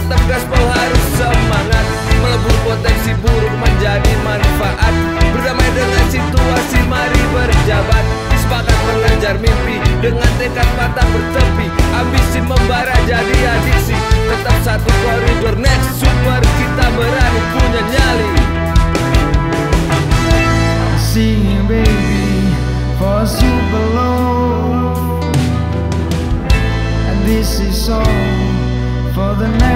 tetap gaspol harus semangat, melebur potensi buruk menjadi manfaat. Berdamai dengan situasi mari berjabat, sepakat mengejar mimpi dengan tekad mata bertepi. Ambisi membara jadi adiksi, tetap satu koridor next super, kita berani punya nyali. Singing baby for super low, and this is all for the next